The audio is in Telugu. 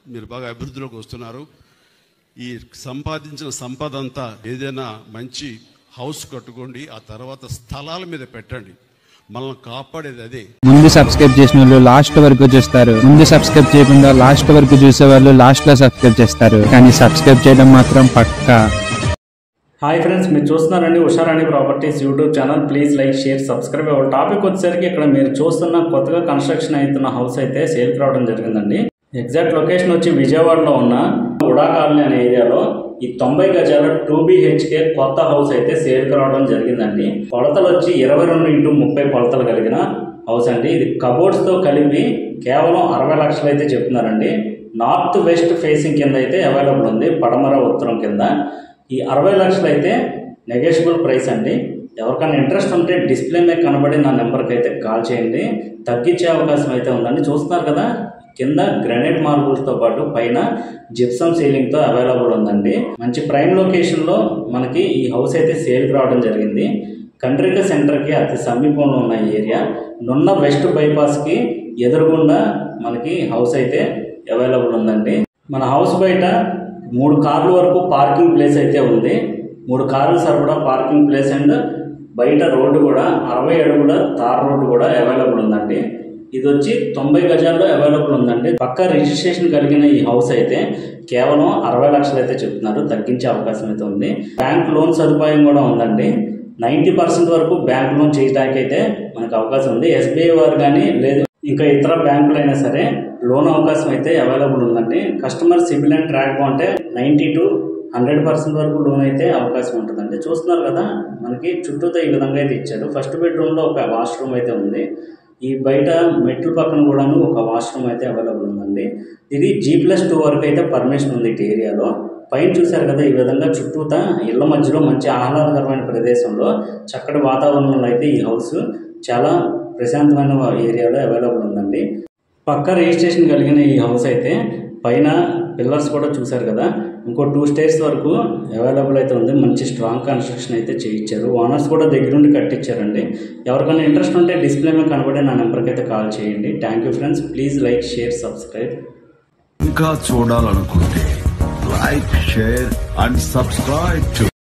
మీరు బాగా అభివృద్ధిలోకి వస్తున్నారు. ఈ సంపాదించిన సంపద అంతా ఏదైనా మంచి హౌస్ కట్టుకోండి, ఆ తర్వాత స్థలాల మీద పెట్టండి. మనల్ని కాపాడేది అదే. ముందు సబ్స్క్రైబ్ చేసిన వాళ్ళు లాస్ట్ వరకు చూస్తారు, ముందు సబ్స్క్రైబ్ చేయకుండా లాస్ట్ వరకు చూసే వాళ్ళు లాస్ట్ లో సబ్స్క్రైబ్ చేస్తారు, కానీ సబ్స్క్రైబ్ చేయడం మాత్రం పక్కా. హాయ్ ఫ్రెండ్స్, మీరు చూస్తున్నారండి Usharani properties YouTube channel. Please like, share, subscribe. ఒక టాపిక్ వచ్చేసరికి ఇక్కడ మీరు చూస్తున్న కొత్తగా కన్స్ట్రక్షన్ అవుతున్న హౌస్ అయితే సేల్కి రావడం జరిగిందండి. ఎగ్జాక్ట్ లొకేషన్ వచ్చి విజయవాడలో ఉన్న ఉడా కాలనీ అనే ఏరియాలో ఈ 90 గజాల 2BHK కొత్త హౌస్ అయితే సేల్కి రావడం జరిగిందండి. కొలతలు వచ్చి 22x30 కొలతలు కలిగిన హౌస్ అండి. ఇది కబోర్డ్స్తో కలిపి కేవలం 60 లక్షలు అయితే చెప్తున్నారండి. నార్త్ వెస్ట్ ఫేసింగ్ కింద అయితే అవైలబుల్ ఉంది, పడమర ఉత్తరం కింద. ఈ 60 లక్షలు అయితే నెగోషియబుల్ ప్రైస్ అండి. ఎవరికైనా ఇంట్రెస్ట్ ఉంటే డిస్ప్లే మీద కనబడి నా నెంబర్కి అయితే కాల్ చేయండి, తగ్గించే అవకాశం అయితే ఉందండి. చూస్తున్నారు కదా, కింద గ్రానైట్ మార్బుల్స్తో పాటు పైన జిప్సమ్ సీలింగ్తో అవైలబుల్ ఉందండి. మంచి ప్రైమ్ లొకేషన్లో మనకి ఈ హౌస్ అయితే సేల్కి రావడం జరిగింది. కండ్రిక సెంటర్కి అతి సమీపంలో ఉన్న ఏరియా. నున్న వెస్ట్ బైపాస్కి ఎదురుగుండా మనకి హౌస్ అయితే అవైలబుల్ ఉందండి. మన హౌస్ బయట 3 కార్ల వరకు పార్కింగ్ ప్లేస్ అయితే ఉంది. 3 కార్లు సరిపడా పార్కింగ్ ప్లేస్ అండ్ బయట రోడ్డు కూడా 60 అడుగుల తార్ రోడ్డు కూడా అవైలబుల్ ఉందండి. ఇది వచ్చి 90 గజాల్లో అవైలబుల్ ఉందండి. పక్కా రిజిస్ట్రేషన్ కలిగిన ఈ హౌస్ అయితే కేవలం 60 లక్షలు అయితే చెప్తున్నారు, తగ్గించే అవకాశం అయితే ఉంది. బ్యాంక్ లోన్ సదుపాయం కూడా ఉందండి. 90% వరకు బ్యాంక్ లోన్ చేయడానికి అయితే మనకు అవకాశం ఉంది. SBI వారు కానీ లేదు ఇంకా ఇతర బ్యాంకులు అయినా సరే లోన్ అవకాశం అయితే అవైలబుల్ ఉందండి. కస్టమర్ సిబిల్ అండ్ ట్రాక్ బాగుంటే 90 to 100% వరకు లోన్ అయితే అవకాశం ఉంటుందండి. చూస్తున్నారు కదా, మనకి చుట్టూతో ఈ విధంగా అయితే ఇచ్చారు. ఫస్ట్ బెడ్రూమ్లో ఒక వాష్రూమ్ అయితే ఉంది. ఈ బయట మెట్ల పక్కన కూడాను ఒక వాష్రూమ్ అయితే అవైలబుల్ ఉందండి. ఇది G+2 వరకు అయితే పర్మిషన్ ఉంది ఇటు ఏరియాలో. పైన చూశారు కదా, ఈ విధంగా చుట్టూతా ఇళ్ల మధ్యలో మంచి ఆహ్లాదకరమైన ప్రదేశంలో చక్కటి వాతావరణంలో అయితే ఈ హౌస్ చాలా ప్రశాంతమైన ఏరియాలో అవైలబుల్ ఉందండి. పక్కా రిజిస్ట్రేషన్ కలిగిన ఈ హౌస్ అయితే పైన పిల్లర్స్ కూడా చూశారు కదా, ఇంకో 2 స్టేర్స్ వరకు అవైలబుల్ అయితే ఉంది. మంచి స్ట్రాంగ్ కన్స్ట్రక్షన్ అయితే చేయించారు. ఓనర్స్ కూడా దగ్గరుండి కట్టించారండి. ఎవరికైనా ఇంట్రెస్ట్ ఉంటే డిస్ప్లే మీద కనబడే నా నెంబర్కి అయితే కాల్ చేయండి. Thank you friends. Please like, share, subscribe. ఇంకా చూడాలనుకుంటే లైక్, షేర్ అండ్ సబ్స్క్రైబ్.